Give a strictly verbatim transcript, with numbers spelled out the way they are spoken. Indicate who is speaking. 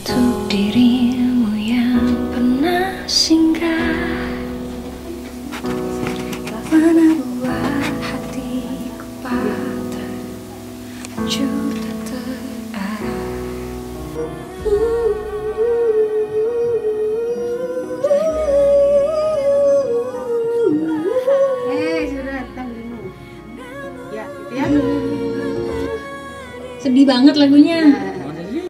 Speaker 1: untuk dirimu yang pernah singgah, mana buat hatiku patah juta terarah.
Speaker 2: Eh, sudah datang dulu. Ya, gitu ya.
Speaker 3: Sedih banget lagunya.